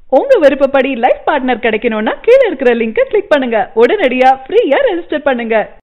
உங்க விருப்பப்படி life partner கிடைக்கணும்னா கீழ இருக்கிற லிங்கை கிளிக் பண்ணுங்க. உடனடியா ஃப்ரீயா ரெஜிஸ்டர் பண்ணுங்க.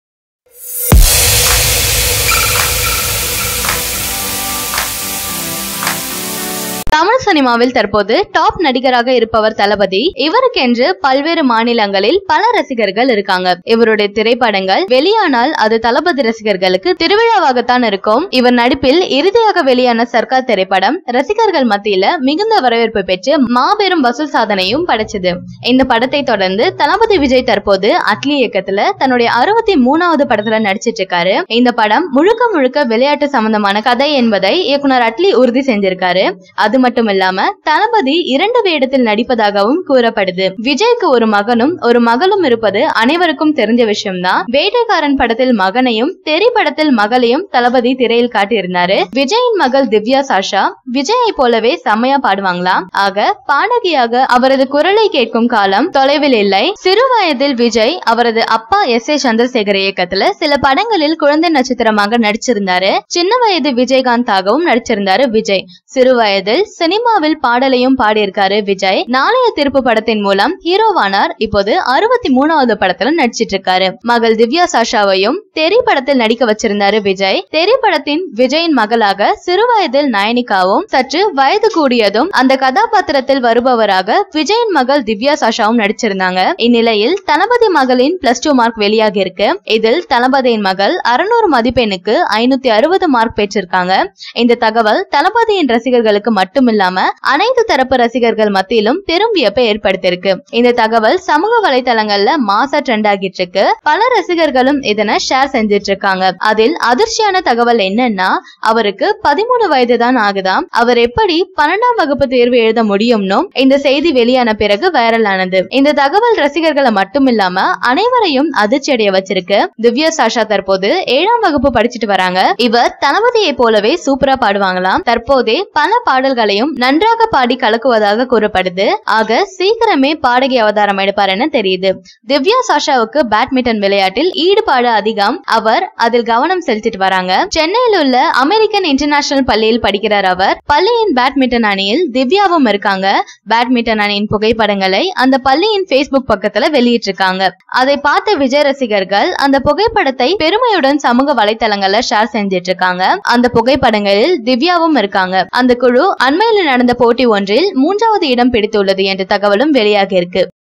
தமிழ் சினிமாவில் தற்போது டாப் நடிகராக இருப்பவர் தளபதி. இவருக்கென்று பல்வேறு மாநிலங்களில் பல ரசிகர்கள் இருக்காங்க. இவருடைய திரைப்படங்கள் வெளியானால் அது தளபதி ரசிகர்களுக்கு திருவிழாவாகத்தான் இருக்கும். இவர் நடிப்பில் இறுதியாக வெளியான சர்க்கார் திரைப்படம் ரசிகர்கள் மத்தியில மிகுந்த வரவேற்பு பெற்று மாபெரும் வசூல் சாதனையும் படைச்சது. இந்த படத்தை தொடர்ந்து தளபதி விஜய் தற்போது அட்லி இயக்கத்துல தன்னுடைய 63வது படத்துல நடிச்சிட்டு இருக்காரு. இந்த படம் முழுக்க முழுக்க விளையாட்டு சம்பந்தமான கதை என்பதை இயக்குனர் அட்லி உறுதி செஞ்சிருக்காரு. அது மட்டும் இல்லாம தளபதி 2 வேடத்தில் நடிப்பதாகவும் கூறப்படுது. விஜய்க்கு ஒரு மகனும் ஒரு மகளும் இருப்பது அனைவருக்கும் தெரிஞ்ச விஷயம்தான். வேட்டைக்காரன் படத்தில் மகனையும் தெரி படத்தில் மகளையும் தளபதி திரையில் காட்டியிருந்தாரு. விஜயின் மகள் திவ்யா சாஷா விஜயை போலவே செம்மையா பாடுவாங்களாம். ஆக பாடகியாக அவரது குரலை கேட்கும் காலம் தொலைவில் இல்லை. சிறு வயதில் விஜய் அவரது அப்பா S.A. சந்திரசேகர் இயக்கத்துல சில படங்களில் குழந்தை நட்சத்திரமாக நடிச்சிருந்தாரு. சின்ன வயது விஜயகாந்தாகவும் நடிச்சிருந்தாரு விஜய். சிறு வயதில் சினிமாவில் பாடலையும் பாடியிருக்காரு விஜய். நாளைய தீர்ப்பு படத்தின் மூலம் ஹீரோவானார். இப்போது 63வது படத்துல நடிச்சிட்டு இருக்காரு. மகள் திவ்யா சாஷாவையும் தெரி படத்தில் நடிக்க வச்சிருந்தாரு விஜய். தெரி படத்தின் விஜயின் மகளாக சிறு வயதில் நயனிகாவும் சற்று வயது கூடியதும் அந்த கதாபாத்திரத்தில் வருபவராக விஜயின் மகள் திவ்யா சாஷாவும் நடிச்சிருந்தாங்க. இந்நிலையில் தளபதி மகளின் +2 மார்க் வெளியாகி இருக்கு. இதில் தளபதியின் மகள் 600 மதிப்பெண்ணுக்கு 560 மார்க் பெற்றிருக்காங்க. இந்த தகவல் தளபதியின் ரசிகர்களுக்கு மட்டுமில்லாம அனைத்து தரப்பு ரசிகர்கள் மத்தியிலும் பெரும் வியப்பை ஏற்படுத்தியிருக்கு. இந்த தகவல் சமூக வலைதளங்கள்ல மாசா ட்ரெண்ட் ஆகிட்டு இருக்கு. பல ரசிகர்களும் இதனை ஷேர் செஞ்சிட்டு இருக்காங்க. அதில் அதிர்ச்சியான தகவல் என்னன்னா, அவருக்கு 13 வயது தான் ஆகுதாம். அவர் எப்படி 12ஆம் வகுப்பு தேர்வு எழுத முடியும்னு இந்த செய்தி வெளியான பிறகு வைரல் ஆனது. இந்த தகவல் ரசிகர்களை மட்டுமில்லாம அனைவரையும் அதிர்ச்சி அடைய வச்சிருக்கு. திவ்யா சாஷா தற்போது 7ஆம் வகுப்பு படிச்சுட்டு வராங்க. இவர் தளபதியை போலவே சூப்பரா பாடுவாங்களாம். தற்போதே பல பாடல்களையும் நன்றாக பாடி கலக்குவதாக கூறப்படுது. ஆக சீக்கிரமே பாடகி அவதாரம் எடுப்பார் என தெரியுது. திவ்யா சாஷாவுக்கு பேட்மிண்டன் விளையாட்டில் ஈடுபாடு அதிகம். அவர் அதில் கவனம் செலுத்திட்டு வராங்க. சென்னையில் உள்ள அமெரிக்கன் இன்டர்நேஷனல் பள்ளியில் படிக்கிறார் அவர். பள்ளியின் பேட்மிண்டன் அணியில் திவ்யாவும் இருக்காங்க. பேட்மிண்டன் அணியின் புகைப்படங்களை அந்த பள்ளியின் Facebook பக்கத்துல வெளியிட்டிருக்காங்க. அதை பார்த்த விஜய் ரசிகர்கள் அந்த புகைப்படத்தை பெருமையுடன் சமூக வலைதளங்கள்ல ஷேர் செஞ்சிட்டு இருக்காங்க. அந்த புகைப்படங்களில் திவ்யாவும் இருக்காங்க. அந்த குழு அண்மையில் நடந்த போட்டி ஒன்றில் 3வது இடம் பிடித்துள்ளது என்ற தகவலும் வெளியாகி இருக்கு.